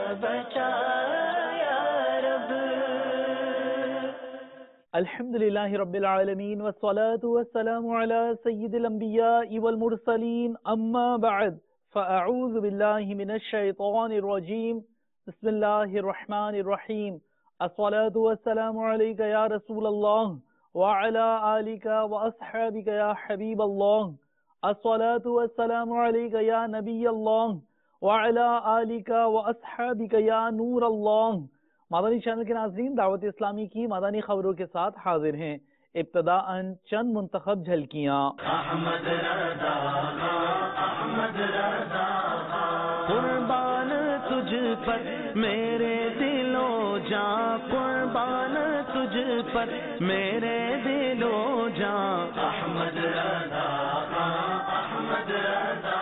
بچا یا رب۔ الحمدللہ رب العالمین والصلاة والسلام علی سید الانبیاء والمرسلین، اما بعد فاعوذ باللہ من الشیطان الرجیم، بسم اللہ الرحمن الرحیم۔ الصلاة والسلام علیک یا رسول اللہ وعلی آلک واصحابک یا حبیب اللہ۔ الصلاة والسلام علیک یا نبی اللہ وعلی آلک واصحابک یا نور اللہ۔ مدنی چینل کے ناظرین، دعوت اسلامی کی مدنی خبروں کے ساتھ حاضر ہیں۔ ابتداءً چند منتخب جھلکیاں۔ احمد رضا، احمد رضا، قربان تجھ پر میرے دل و جاں، قربان تجھ پر میرے دل و جاں، احمد رضا، احمد رضا،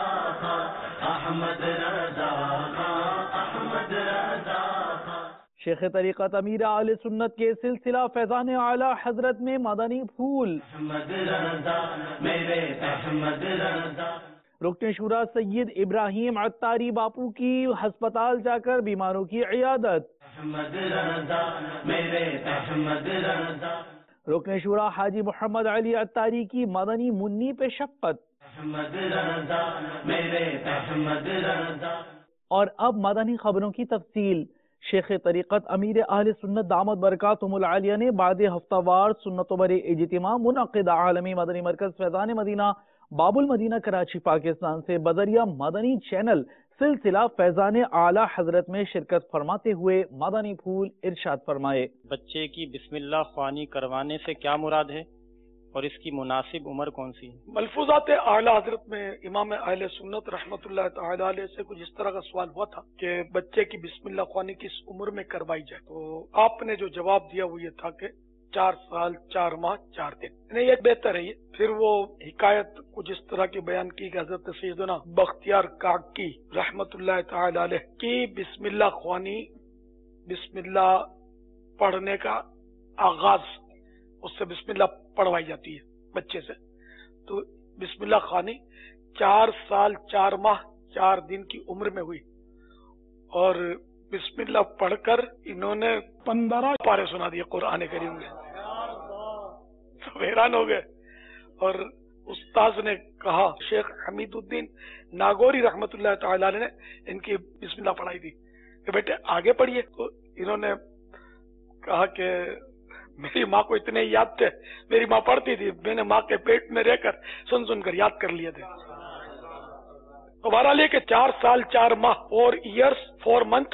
احمد رضا، احمد رضا۔ شیخ طریقت امیر اہل سنت کے سلسلہ فیضان اعلیٰ حضرت میں مدنی پھول۔ احمد رضا میرے احمد رضا۔ رکن شورا سید ابراہیم عطاری باپو کی ہسپتال جا کر بیماروں کی عیادت۔ احمد رضا میرے احمد رضا۔ رکن شورا حاجی محمد علی عطاری کی مدنی منی پہ شفقت۔ احمد رضا میرے احمد رضا۔ اور اب مدنی خبروں کی تفصیل۔ شیخ طریقت امیر اہل سنت دامت برکاتہم العالیہ نے بعد ہفتہ وار سنت و بر اجتماع منعقدہ عالمی مدنی مرکز فیضان مدینہ باب المدینہ کراچی پاکستان سے بذریعہ مدنی چینل سلسلہ فیضان اعلیٰ حضرت میں شرکت فرماتے ہوئے مدنی پھول ارشاد فرمائے۔ بچے کی بسم اللہ خوانی کروانے سے کیا مراد ہے اور اس کی مناسب عمر کون سی ہے؟ ملفوظات اعلیٰ حضرت میں امام اہل سنت رحمۃ اللہ تعالی علیہ سے کچھ اس طرح کا سوال ہوا تھا کہ بچے کی بسم اللہ خوانی کس عمر میں کروائی جائے، تو آپ نے جو جواب دیا وہ یہ تھا کہ 4 سال 4 ماہ 4 دن، یعنی یہ بہتر ہے۔ پھر وہ حکایت کچھ اس طرح کی بیان کی کہ حضرت سیدنا بختیار کاکی رحمۃ اللہ تعالی علیہ کی بسم اللہ خوانی، بسم اللہ پڑھنے کا آغاز اس سے بسم اللہ پڑھوائی جاتی ہے بچے سے، تو بسم اللہ خوانی 4 سال 4 ماہ 4 دن کی عمر میں ہوئی، اور بسم اللہ پڑھ کر انہوں نے 15 پارے سنا دیے قرآن کریم میں، تو حیران ہو گئے۔ اور استاذ نے کہا، شیخ حمید الدین ناگوری رحمت اللہ تعالی علیہ نے ان کی بسم اللہ پڑھائی تھی کہ بیٹے آگے پڑھیے، تو انہوں نے کہا کہ میری ماں کو اتنے یاد تھے، میری ماں پڑھتی تھی، میں نے ماں کے پیٹ میں رہ کر سن کر یاد کر لیے تھے۔ تو بہرحال یہ کہ 4 سال 4 ماہ 4 ایئرس 4 منتھ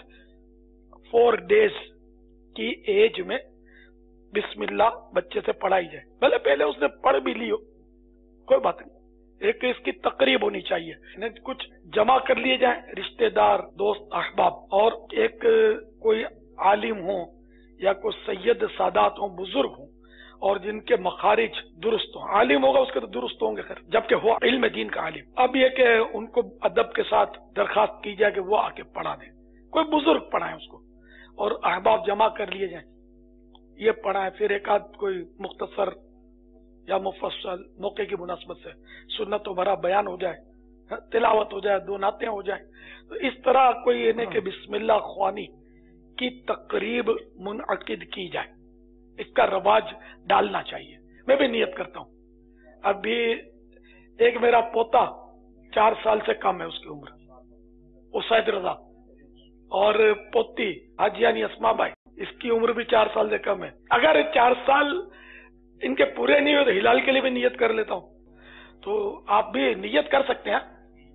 4 ڈیز کی ایج میں بسم اللہ بچے سے پڑھائی جائے، بھلے پہلے اس نے پڑھ بھی لی ہو، کوئی بات نہیں، ایک اس کی تقریب ہونی چاہیے، کچھ جمع کر لیے جائیں رشتہ دار دوست احباب، اور ایک کوئی عالم ہوں یا کوئی سید سادات ہوں، بزرگ ہوں، اور جن کے مخارج درست ہوں، عالم ہوگا اس کے تو درست ہوں گے خیر، جبکہ وہ علم دین کا عالم۔ اب یہ کہ ان کو ادب کے ساتھ درخواست کی جائے کہ وہ آ کے پڑھا دیں، کوئی بزرگ پڑھائیں اس کو، اور احباب جمع کر لیے جائیں، یہ پڑھائیں، پھر ایک آدھ کوئی مختصر یا مفصل موقع کی مناسبت سے سنت و بھرا بیان ہو جائے، تلاوت ہو جائے، 2 نعتیں ہو جائیں، تو اس طرح کوئی انہیں کہ بسم اللہ خوانی کی تقریب منعقد کی جائے، اس کا رواج ڈالنا چاہیے۔ میں بھی نیت کرتا ہوں، ابھی ایک میرا پوتا 4 سال سے کم ہے اس کی عمر، اسید رضا، اور پوتی حاجیانی اسما بھائی، اس کی عمر بھی 4 سال سے کم ہے۔ اگر 4 سال ان کے پورے نہیں ہوئے تو ہلال کے لیے بھی نیت کر لیتا ہوں، تو آپ بھی نیت کر سکتے ہیں،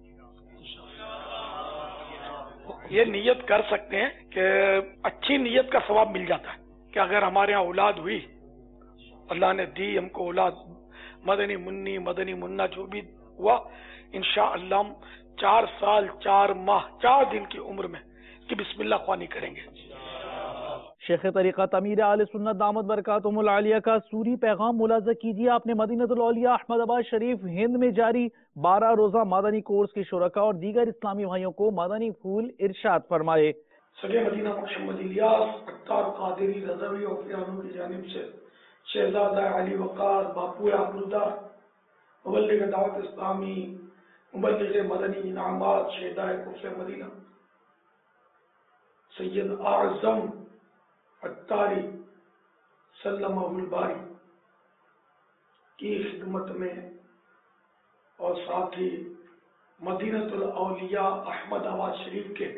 یہ نیت کر سکتے ہیں کہ اچھی نیت کا ثواب مل جاتا ہے کہ اگر ہمارے ہاں اولاد ہوئی، اللہ نے دی ہم کو اولاد، مدنی منی مدنی منا جو بھی ہوا، انشاءاللہ ہم 4 سال 4 ماہ 4 دن کی عمر میں اس کی بسم اللہ خوانی کریں گے۔ شیخ طریقت امیر اہل سنت دامت برکاتہم العالیہ کا سوری پیغام ملاحظہ کیجیے۔ آپ نے مدینۃ الاولیاء احمد آباد شریف ہند میں جاری 12 روزہ مدنی کورس کے شرکاء اور دیگر اسلامی بھائیوں کو مدنی پھول ارشاد فرمائے۔ سگے مدینہ محمد الیاس اختار قادری رضوی اور پیانوں کی جانب سے شہزادہ علی وقار باپو آبرودا مبلغ دعوت اسلامی مبلغ مدنی انعامات شہدائے کفر مدینہ سید اعظم عطاری سلمہ الباری کی خدمت میں اور ساتھ ہی مدینۃ الاولیاء احمد آباد شریف کے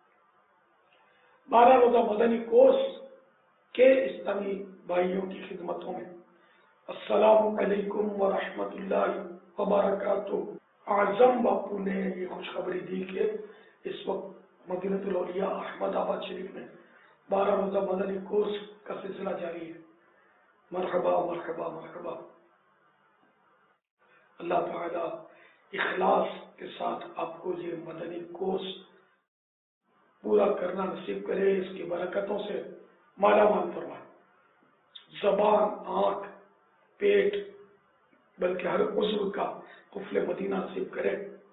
12 روزہ مدنی کورس کے اسلامی بھائیوں کی خدمتوں میں السلام علیکم ورحمۃ اللہ وبرکاتہ۔ اعظم باپو نے یہ خوشخبری دی کہ اس وقت مدینۃ الاولیاء احمد آباد شریف میں 12 روزہ مدنی کورس کا سلسلہ جاری ہے۔ مرحبا مرحبا مرحبا۔ اللہ تعالی اخلاص کے ساتھ آپ کو یہ مدنی کورس پورا کرنا نصیب کرے، اس کی برکتوں سے مالا مال فرمائے، زبان، آنکھ، پیٹ، بلکہ ہر عضو کا قفل مدینہ نصیب کرے۔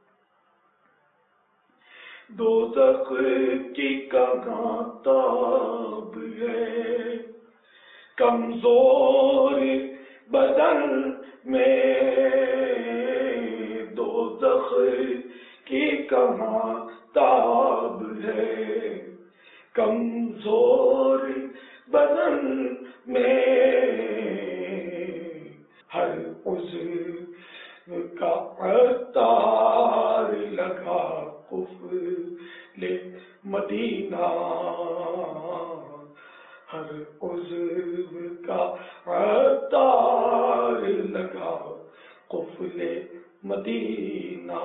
دوزخ کی کہاں تاب ہے کمزور بدن میں، دوزخ کی کہاں تاب ہے کمزور بدن میں، ہر عضو کا عطار لگا قفل مدینہ، ہر عضو کا عطار لگا قفل مدینہ۔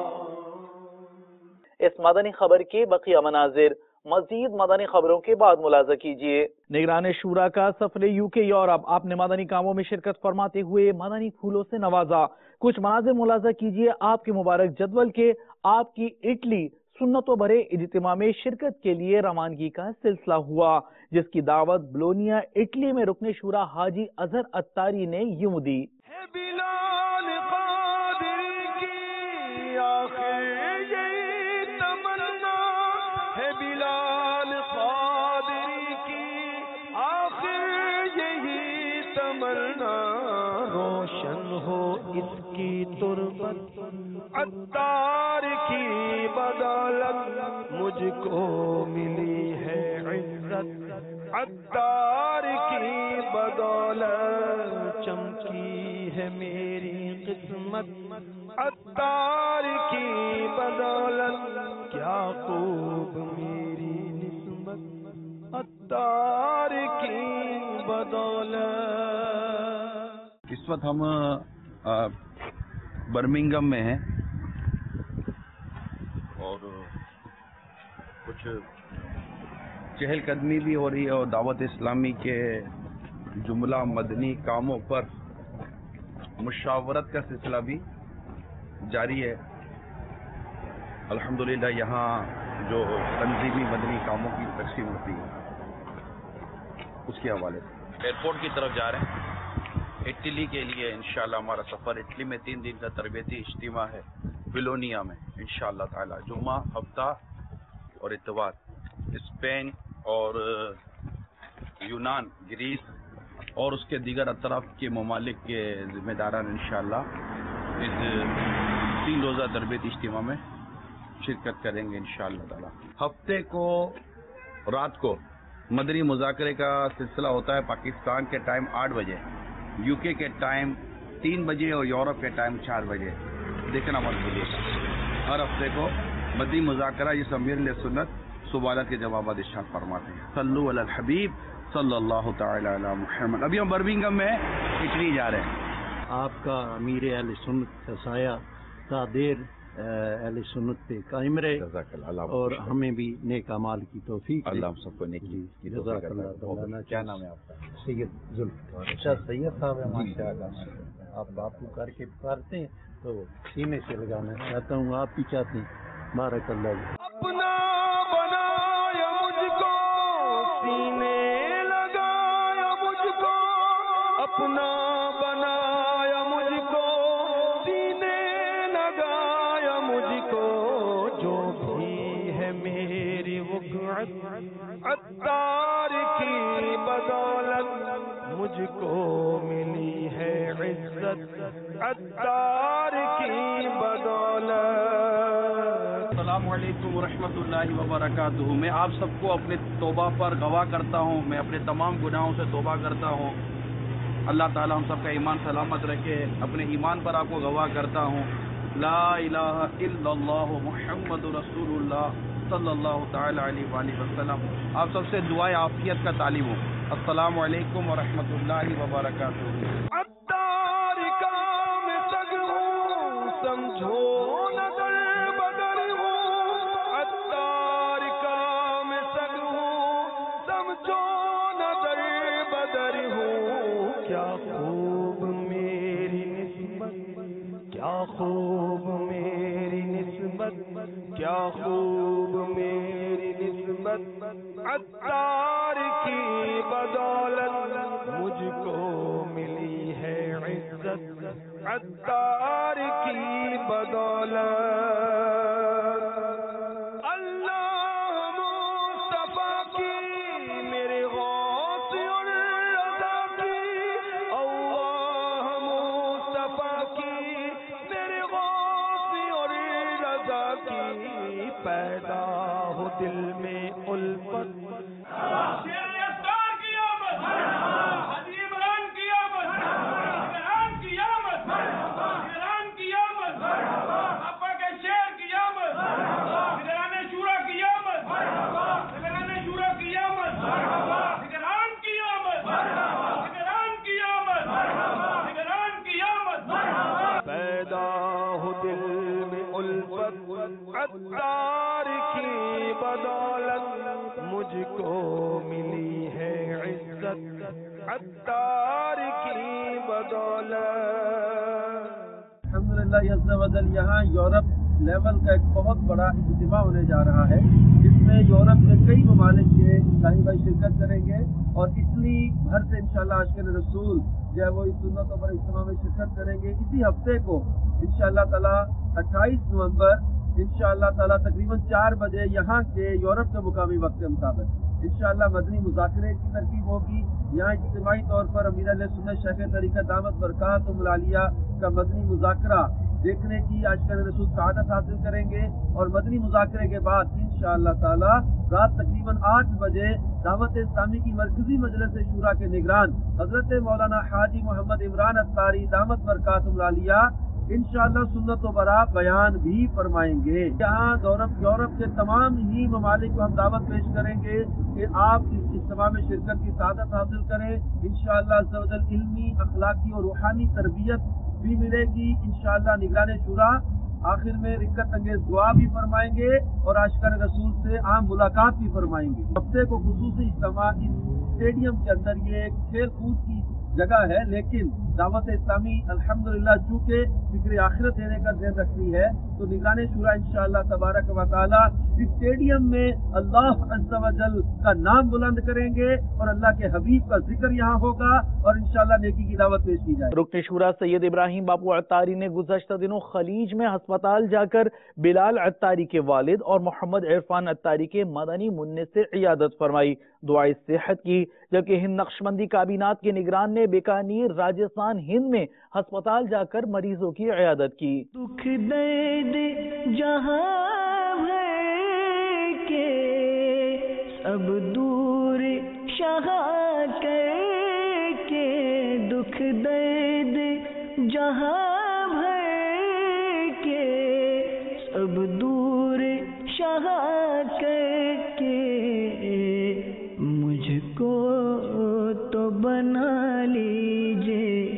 اس مدنی خبر کے بقیہ مناظر مزید مدنی خبروں کے بعد ملاحظہ کیجیے۔ نگران شورا کا سفر UK یورپ، آپ نے مدنی کاموں میں شرکت فرماتے ہوئے مدنی پھولوں سے نوازا۔ کچھ مناظر ملاحظہ کیجیے آپ کے مبارک جدول کے۔ آپ کی اٹلی سنتوں بھرے اجتماع میں شرکت کے لیے روانگی کا سلسلہ ہوا، جس کی دعوت بلونیا اٹلی میں رکن شورا حاجی اظہر عطاری نے یوں دی۔ روشن ہو اس کی تربت، عطار کی بدولت مجھ کو ملی ہے عزت، عطار کی بدولت چمکی ہے میری قسمت، عطار کی بدولت کیا خوب میری نسبت، عطار کی بدولت۔ اس وقت ہم برمنگم میں ہیں اور کچھ چہل قدمی بھی ہو رہی ہے اور دعوت اسلامی کے جملہ مدنی کاموں پر مشاورت کا سلسلہ بھی جاری ہے۔ الحمدللہ یہاں جو تنظیمی مدنی کاموں کی تقسیم ہوتی ہے اس کے حوالے سے ایئرپورٹ کی طرف جا رہے ہیں اٹلی کے لیے۔ انشاءاللہ ہمارا سفر اٹلی میں 3 دن کا تربیتی اجتماع ہے بلونیا میں انشاءاللہ تعالی، جمعہ، ہفتہ اور اتوار۔ اسپین اور یونان، گریس اور اس کے دیگر اطراف کے ممالک کے ذمہ داران انشاءاللہ اس 3 روزہ تربیتی اجتماع میں شرکت کریں گے انشاءاللہ تعالی۔ ہفتے کو رات کو مدنی مذاکرے کا سلسلہ ہوتا ہے پاکستان کے ٹائم 8 بجے، UK کے ٹائم 3 بجے اور یورپ کے ٹائم 4 بجے۔ دیکھنا مت بھولیے ہر ہفتے کو مدنی مذاکرہ، یہ امیر سنت سوالات کے جوابات ارشاد فرماتے ہیں۔ صلو علی الحبیب صلی اللہ تعالی علی محمد۔ ابھی ہم برمنگم میں اٹلی جا رہے ہیں۔ آپ کا امیر اہل سنت کا سایہ تا دیر اہل سنت پہ قائم رہے اور ہمیں بھی نیک اعمال کی توفیق دے۔ اللہ ہم سب کو نیکی کی جزاک توفیق اللہ عطا۔ کیا نام ہے آپ کا؟ سید ذوالفقار۔ اچھا سید صاحب ہیں ماشاءاللہ، آپ باپو کر کے پکارتے ہیں تو سینے سے لگانا چاہتا ہوں، آپ بھی چاہتے ہیں۔ بارک اللہ۔ اپنا بنایا مجھ کو، سینے لگایا مجھ کو، اپنا بنایا مجھ کو، سینے لگایا مجھ کو، جو بھی ہے میری وقعت عطار کی بدولت مجھ کو ملی ہے عزت، عطار کی بدولت السلام علیکم ورحمۃ اللہ وبرکاتہ. میں آپ سب کو اپنے توبہ پر گواہ کرتا ہوں. میں اپنے تمام گناہوں سے توبہ کرتا ہوں. اللہ تعالی ہم سب کا ایمان سلامت رکھے. اپنے ایمان پر آپ کو گواہ کرتا ہوں. لا الہ الا اللہ محمد رسول اللہ صلی اللہ تعالی علیہ وآلہ وسلم. آپ سب سے دعائے عافیت کا طالب ہوں. السلام علیکم ورحمۃ اللہ وبرکاتہ. عطار کام سگ ہوں سمجھو نہ در بدر ہوں. عطار کام سگ ہوں سمجھو نہ در بدر ہوں. کیا خوب میری نسبت کیا خوب میری نسبت کیا خوب میری نسبت. عطار کی بدولت مجھ کو ملی ہے عزت. عطار کی بدولت اللہ مصطفیٰ کی میرے غوث اور رضا کی. اللہ مصطفیٰ کی میرے غوث اور رضا کی. پیدا ہو دل میں الفت عطار کی بدولت مجھ کو ملی ہے عزت. عطار کی بدولت. الحمدللہ عز و جل یہاں یورپ لیول کا ایک بہت بڑا اجتماع ہونے جا رہا ہے جس میں یورپ کے کئی ممالک کے اسلامی بھائی شرکت کریں گے اور اٹلی بھر سے انشاءاللہ عاشقان رسول جو ہے وہ اس سنتوں پر اجتماع میں شرکت کریں گے. اسی ہفتے کو انشاءاللہ تعالی 28 نومبر انشاءاللہ تعالی تقریباً 4 بجے یہاں کے یورپ کے مقامی وقت کے مطابق انشاءاللہ مدنی مذاکرے کی ترتیب ہوگی. یہاں اجتماعی طور پر امیر اہل سنت شیخ طریقہ دامت برکاتہم العالیہ کا مدنی مذاکرہ دیکھنے کی عاشقان رسول سعادت حاصل کریں گے. اور مدنی مذاکرے کے بعد انشاءاللہ تعالی رات تقریباً 8 بجے دعوت اسلامی کی مرکزی مجلس شورا کے نگران حضرت مولانا حاجی محمد عمران اتاری دامت برکاتہم العالیہ انشاءاللہ سنت و برا بیان بھی فرمائیں گے. یہاں یورپ کے تمام ہی ممالک کو ہم دعوت پیش کریں گے کہ آپ اس اجتماع میں شرکت کی سعادت حاصل کریں. انشاءاللہ عز و جل علمی اخلاقی اور روحانی تربیت بھی ملے گی. انشاءاللہ نگران شورا آخر میں رکت انگیز دعا بھی فرمائیں گے اور عاشقان رسول سے عام ملاقات بھی فرمائیں گے. ہفتے کو خصوصی اجتماع اس اسٹیڈیم کے اندر یہ ایک کھیل کود کی جگہ ہے لیکن دعوت اسلامی الحمدللہ چونکہ فکر آخرت دینے کا ذہن رکھتی ہے تو نگران شورا انشاءاللہ تبارک و تعالی اس اسٹیڈیم میں اللہ عز و جل کا نام بلند کریں گے اور اللہ کے حبیب کا ذکر یہاں ہوگا اور انشاءاللہ نیکی کی دعوت پیش کی جائے. رکن شورا سید ابراہیم باپو عطاری نے گزشتہ دنوں خلیج میں ہسپتال جا کر بلال عطاری کے والد اور محمد عرفان عطاری کے مدنی منع سے عیادت فرمائی. دعائے صحت کی جبکہ ہند نقشبندی کابینات کے نگران نے بیکانیر راجستھان ہند میں ہسپتال جا کر مریضوں کی عیادت کی. دکھ درد جہاں ہے کہ سب دور شاہ کر کے. دکھ درد جہاں ہے کہ سب دور شاہ کر کے. مجھ کو تو بنا لیجئے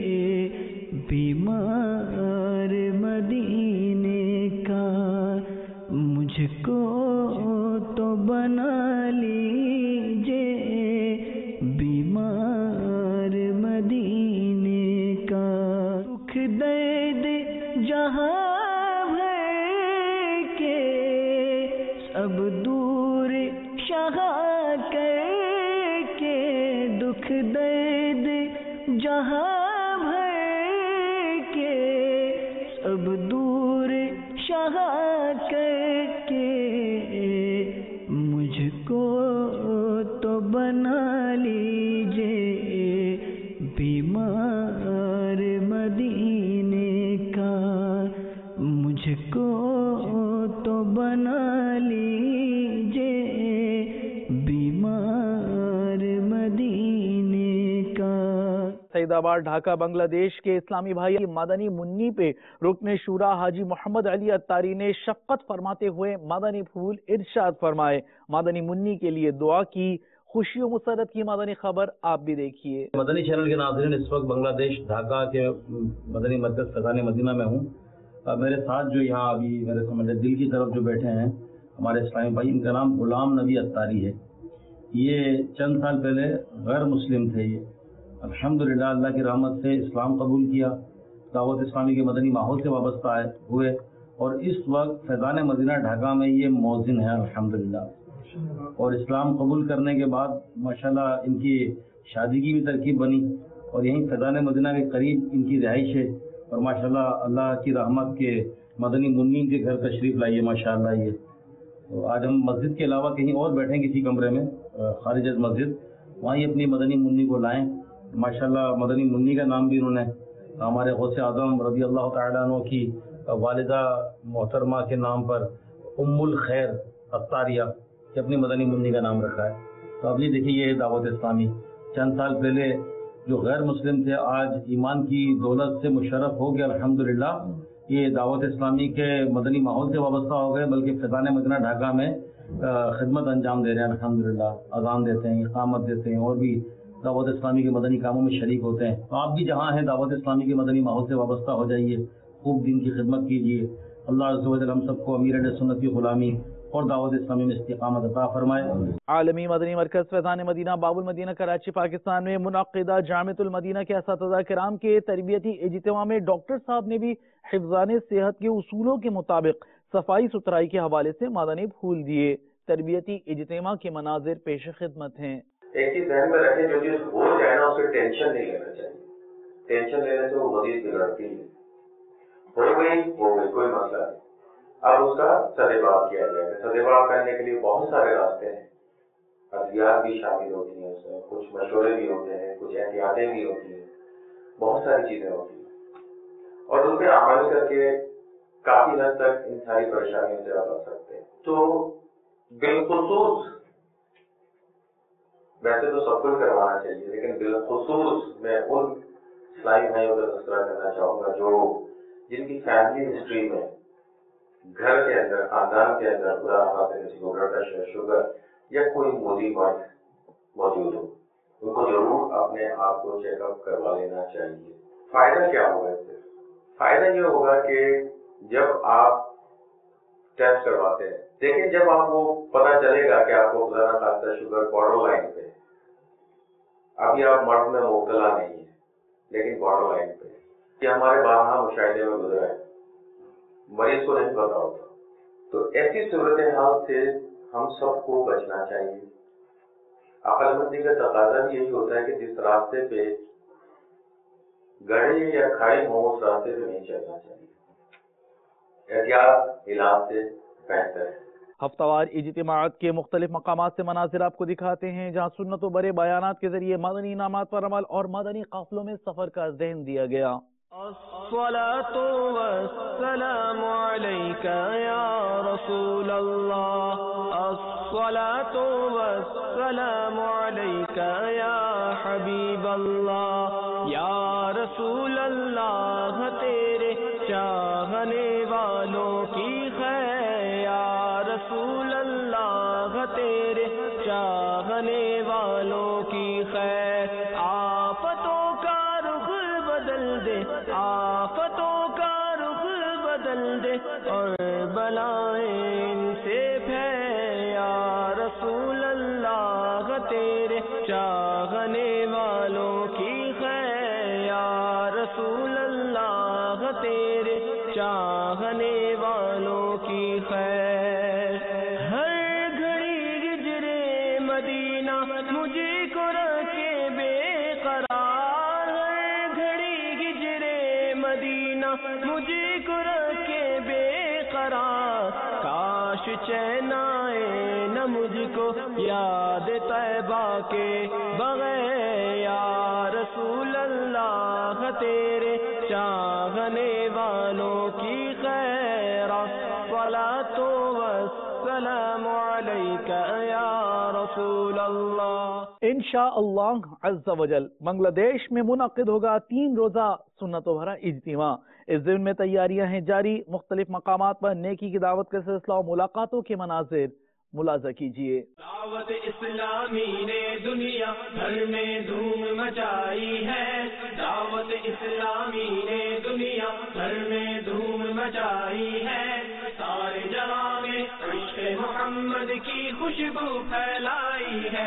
بیمار مدینے کا. مجھ کو تو بنا لیجئے بیمار مدینے کا. دکھ درد جہاں ہے کہ سب دور شاہ کر کے. دکھ درد جہاں ہے کہ سب دور شاہ کر کے. مجھ کو تو بنا لیجئے بیمار مدینے کا. مجھ کو تو بنا لیجے بیمار مدینے کا۔ سعید آباد ڈھاکہ بنگلہ دیش کے اسلامی بھائی مدنی منی پہ رکن شورا حاجی محمد علی اتاری نے شفقت فرماتے ہوئے مدنی پھول ارشاد فرمائے، مدنی منی کے لیے دعا کی۔ خوشی و مسرت کی مدنی خبر آپ بھی دیکھیے۔ مدنی چینل کے ناظرین، اس وقت بنگلہ دیش ڈھاکہ کے مدنی مرکز فیضان مدینہ میں ہوں۔ میرے ساتھ جو یہاں ابھی میرے سمجھے دل کی طرف جو بیٹھے ہیں ہمارے اسلامی بھائی، ان کا نام غلام نبی اتاری ہے۔ یہ چند سال پہلے غیر مسلم تھے، یہ الحمدللہ اللہ کی رحمت سے اسلام قبول کیا، دعوت اسلامی کے مدنی ماحول سے وابستہ ہوئے، اور اس وقت فیضان مدینہ ڈھاکہ میں یہ مؤذن ہے الحمدللہ۔ اور اسلام قبول کرنے کے بعد ماشاءاللہ ان کی شادی کی بھی ترکیب بنی، اور یہیں فیضان مدینہ کے قریب ان کی رہائش ہے، اور ماشاءاللہ اللہ کی رحمت کے مدنی منی کے گھر تشریف لائیے ماشاءاللہ۔ یہ تو آج ہم مسجد کے علاوہ کہیں اور بیٹھیں کسی کمرے میں خارج از مسجد، وہاں ہی اپنی مدنی منی کو لائیں۔ ماشاءاللہ مدنی منی کا نام بھی انہوں نے ہمارے غوث اعظم رضی اللہ تعالیٰ عنہ کی والدہ محترمہ کے نام پر ام الخیر اتاریہ کہ اپنی مدنی منی کا نام رکھا ہے۔ تو اب یہ دیکھیے، یہ دعوت اسلامی چند سال پہلے جو غیر مسلم تھے آج ایمان کی دولت سے مشرف ہو گیا الحمدللہ۔ یہ دعوت اسلامی کے مدنی ماحول سے وابستہ ہو گئے، بلکہ فیضان مدینہ ڈھاکہ میں خدمت انجام دے رہے ہیں الحمدللہ، اذان دیتے ہیں، اقامت دیتے ہیں، اور بھی دعوت اسلامی کے مدنی کاموں میں شریک ہوتے ہیں۔ تو آپ بھی جہاں ہیں دعوت اسلامی کے مدنی ماحول سے وابستہ ہو جائیے، خوب دین کی خدمت کیجیے۔ اللہ عز و جل ہم سب کو امیر اہل سنت کی غلامی اور دعوت اسلامی میں استقامت عطا فرمائے۔ عالمی مدنی مرکز فیضان مدینہ باب المدینہ کراچی پاکستان میں منعقدہ جامعۃ المدینہ کے اساتذہ کرام کے تربیتی اجتماع میں ڈاکٹر صاحب نے بھی حفظان صحت کے اصولوں کے مطابق صفائی ستھرائی کے حوالے سے مدنی پھول دیے۔ تربیتی اجتماع کے مناظر پیش خدمت ہیں۔ ایک چیز ذہن میں رکھیں، جو چیز ہو جائے نا اسے ٹینشن نہیں لینا چاہیے، ٹینشن لینے سے وہ مزید بگڑتی ہے۔ ہو گئی کوئی مسئلہ نہیں، اب اس کا سدباب کیا جائے گا۔ سدباب کرنے کے لیے بہت سارے راستے ہیں، ادویات بھی شامل ہوتی ہیں، اس میں کچھ مشورے بھی ہوتے ہیں، کچھ احتیاطیں بھی ہوتی ہیں، بہت ساری چیزیں ہوتی ہیں، اور ان پہ عمل کر کے کافی حد تک ان ساری پریشانیوں سے بچ سکتے ہیں۔ تو بالخصوص ویسے تو سب کچھ کروانا چاہیے، لیکن بالخصوص میں ان اسلامی بھائیوں کا تذکرہ کرنا چاہوں گا جن کی فیملی ہسٹری میں گھر کے اندر، خاندان کے اندر خدا نخواستہ کسی کو بلڈ پریشر، شوگر یا کوئی موذی مرض موجود ہو، ان کو ضرور اپنے آپ کو چیک اپ کروا لینا چاہیے۔ فائدہ کیا ہوگا اس سے؟ فائدہ یہ ہوگا کہ جب آپ ٹیسٹ کرواتے ہیں، دیکھیں جب آپ کو پتہ چلے گا کہ آپ کو خدا نخواستہ شوگر بارڈر لائن پہ، ابھی آپ مرض میں مبتلا نہیں ہے لیکن بارڈر لائن پہ، کہ ہمارے بارہا مشاہدے میں گزرا ہے، مریض کو نہیں پتا ہوتا، تو ایسی صورتحال سے ہم سب کو بچنا چاہیے۔ عقل مندی کا تقاضا بھی یہی ہوتا ہے کہ جس راستے پہ گڑھے یا کھائی ہو اس راستے پہ نہیں چلنا چاہیے، احتیاط علاج سے بہتر ہے۔ ہفتہ وار اجتماعات کے مختلف مقامات سے مناظر آپ کو دکھاتے ہیں، جہاں سنت و برے بیانات کے ذریعے مدنی انعامات پر عمل اور مدنی قافلوں میں سفر کا ذہن دیا گیا۔ الصلاة والسلام عليك يا رسول الله، الصلاة والسلام عليك يا حبيب الله، يا رسول الله تیرے چاہنے والوں کی خیر، یا رسول اللہ تیرے چاہنے والوں کی خیر، آفتوں کا رخ بدل دے، آفتوں کا رخ بدل دے، اور بلائیں ان سے پھیر، یا رسول اللہ تیرے چاہنے والوں کی خیر، یا رسول اللہ تیرے چاہنے والوں کی خیر۔ ہر گھڑی ہجرے مدینہ مجھے کو رکھے بے قرار، ہر گھڑی ہجرے مدینہ مجھے کو رکھے بے قرار، کاش چین آئے نہ مجھ کو یاد طیبہ کے بغیر، یا رسول اللہ تیرے چاہنے والوں کی خیر۔ الصلاة والسلام عليك يا رسول الله. انشاءاللہ عز و جل بنگلہ دیش میں منعقد ہوگا 3 روزہ سنتوں بھرا اجتماع. اس دن میں تیاریاں ہیں جاری. مختلف مقامات پر نیکی کی دعوت کا سلسلہ و ملاقاتوں کے مناظر ملاحظہ کیجیے. دعوت اسلامی نے دنیا بھر میں دھوم مچائی ہے. دعوت اسلامی نے دنیا بھر میں دھوم مچائی ہے. سارے جہاں میں عشق محمد کی خوشبو پھیلائی ہے.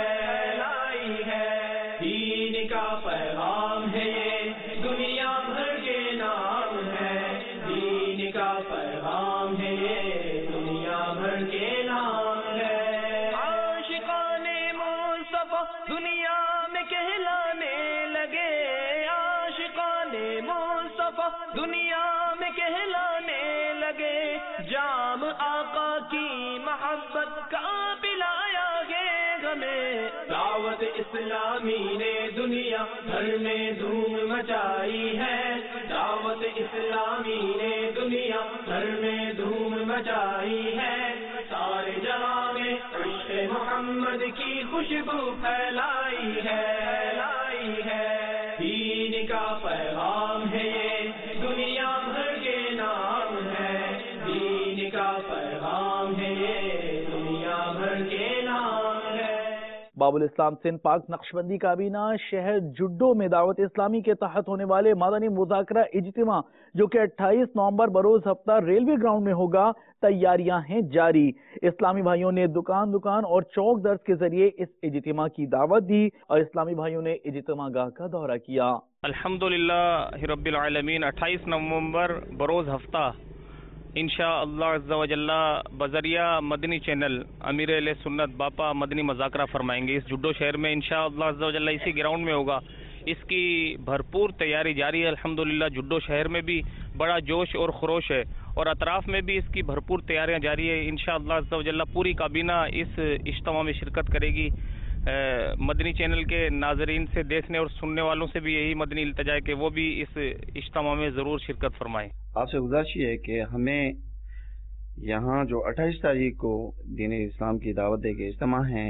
دین کا پیغام ہے یہ دنیا بھر کے نام ہے. دین کا پیغام ہے یہ دنیا بھر کے نام ہے. عاشقان مصطفیٰ دنیا میں کہلانے لگے. عاشقان مصطفیٰ دنیا میں کہلانے لگے. جام آقا کی محبت کا پلایا گے ہمیں. دعوت اسلامی نے دنیا بھر میں دھوم مچائی ہے. دعوت اسلامی نے دنیا بھر میں دھوم مچائی ہے. سارے جہاں میں عشق محمد کی خوشبو پھیلائی ہے. دین کا پیغام ہے یہ دنیا بھر کے نام ہے. دین کا پیغام ہے یہ دنیا بھر کے نام ہے. باب الاسلام سندھ پاک نقشبندی کابینہ شہر جڈو میں دعوت اسلامی کے تحت ہونے والے مدنی مذاکرہ اجتماع جو کہ 28 نومبر بروز ہفتہ ریلوے گراؤنڈ میں ہوگا، تیاریاں ہیں جاری. اسلامی بھائیوں نے دکان اور چوک درز کے ذریعے اس اجتماع کی دعوت دی اور اسلامی بھائیوں نے اجتماع گاہ کا دورہ کیا. الحمدللہ رب العالمین 28 نومبر بروز ہفتہ انشاءاللہ عز و جل بذریعہ مدنی چینل امیر اہل سنت باپا مدنی مذاکرہ فرمائیں گے. اس جڈو شہر میں انشاءاللہ عز و جل اسی گراؤنڈ میں ہوگا. اس کی بھرپور تیاری جاری ہے. الحمدللہ جڈو شہر میں بھی بڑا جوش اور خروش ہے اور اطراف میں بھی اس کی بھرپور تیاریاں جاری ہے. انشاءاللہ عز و جل پوری کابینہ اس اجتماع میں شرکت کرے گی. مدنی چینل کے ناظرین سے دیکھنے اور سننے والوں سے بھی یہی مدنی التجا ہے کہ وہ بھی اس اجتماع میں ضرور شرکت فرمائیں. آپ سے گزارش یہ ہے کہ ہمیں یہاں جو 28 تاریخ کو دین اسلام کی دعوت دے کے اجتماع ہیں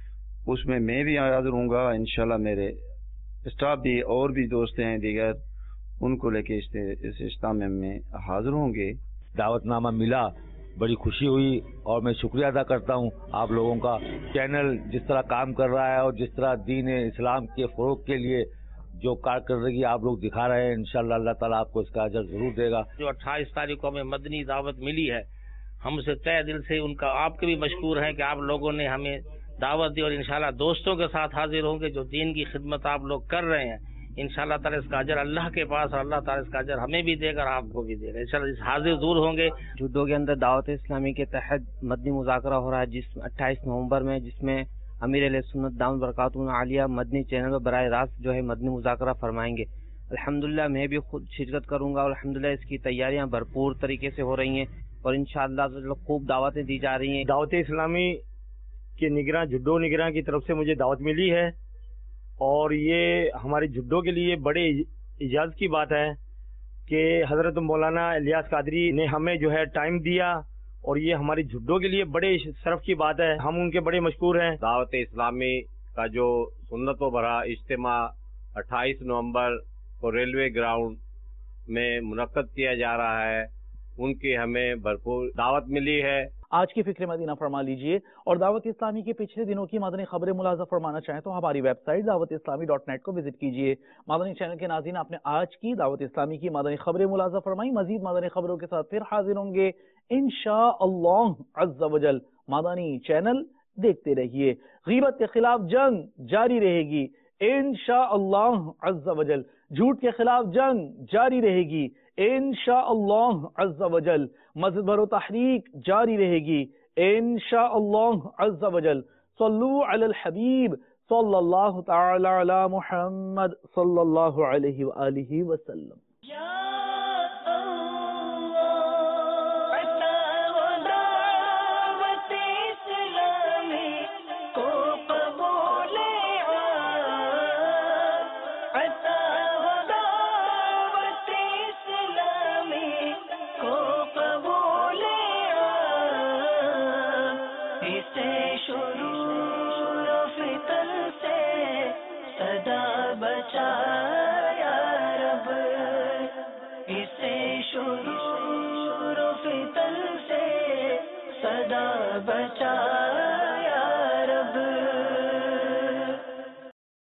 اس میں بھی حاضر ہوں گا. انشاءاللہ میرے اسٹاف بھی اور بھی دوست ہیں دیگر ان کو لے کے اس اجتماع میں حاضر ہوں گے. دعوت نامہ ملا، بڑی خوشی ہوئی اور میں شکریہ ادا کرتا ہوں آپ لوگوں کا. چینل جس طرح کام کر رہا ہے اور جس طرح دین اسلام کے فروغ کے لیے جو کارکردگی آپ لوگ دکھا رہے ہیں انشاءاللہ اللہ تعالیٰ آپ کو اس کا اجر ضرور دے گا. جو 28 تاریخ کو ہمیں مدنی دعوت ملی ہے، ہم سے تہ دل سے ان کا آپ کے بھی مشکور ہیں کہ آپ لوگوں نے ہمیں دعوت دی اور انشاءاللہ دوستوں کے ساتھ حاضر ہوں گے. جو دین کی خدمت آپ لوگ کر رہے ہیں انشاءاللہ تعالیٰ اس کا اجر اللہ کے پاس اور اللہ تعالیٰ اس کا اجر ہمیں بھی دے گا اور آپ کو بھی دے گا. انشاءاللہ حاضر ضرور ہوں گے. جڈو کے اندر دعوت اسلامی کے تحت مدنی مذاکرہ ہو رہا ہے 28 نومبر میں، جس میں امیر علیہ سنت دامت برکاتہ عالیہ مدنی چینل پر براہ راست جو ہے مدنی مذاکرہ فرمائیں گے. الحمدللہ میں بھی خود شرکت کروں گا اور الحمدللہ اس کی تیاریاں بھرپور طریقے سے ہو رہی ہیں اور انشاءاللہ خوب دعوتیں دی جا رہی ہیں. دعوت اسلامی کے نگراں جڈو نگراں کی طرف سے مجھے دعوت ملی ہے اور یہ ہمارے جڈو کے لیے بڑے اعزاز کی بات ہے کہ حضرت مولانا الیاس قادری نے ہمیں جو ہے ٹائم دیا اور یہ ہماری جڈو کے لیے بڑے شرف کی بات ہے. ہم ان کے بڑے مشکور ہیں. دعوت اسلامی کا جو سنتوں بھرا اجتماع 28 نومبر کو ریلوے گراؤنڈ میں منعقد کیا جا رہا ہے، ان کی ہمیں بھرپور دعوت ملی ہے. آج کی فکر مدینہ فرما لیجئے اور دعوت اسلامی کے پچھلے دنوں کی مدنی خبریں ملاحظہ فرمانا چاہیں تو ہماری ویب سائٹ dawatIslami.net کو وزٹ کیجئے. مدنی چینل کے ناظرین آپ نے آج کی دعوت اسلامی کی مدنی خبریں ملاحظہ فرمائی. مزید مدنی خبروں کے ساتھ پھر حاضر ہوں گے انشاءاللہ عز و جل. مدنی چینل دیکھتے رہیے. غیبت کے خلاف جنگ جاری رہے گی انشاءاللہ عز و جل. جھوٹ کے خلاف جنگ جاری رہے گی انشاءاللہ عز و جل. مزید برو تحریک جاری رہے گی انشاءاللہ عز و جل. صلو علی الحبیب صلی اللہ تعالی علی محمد صلی اللہ علیہ وآلہ وسلم. بچا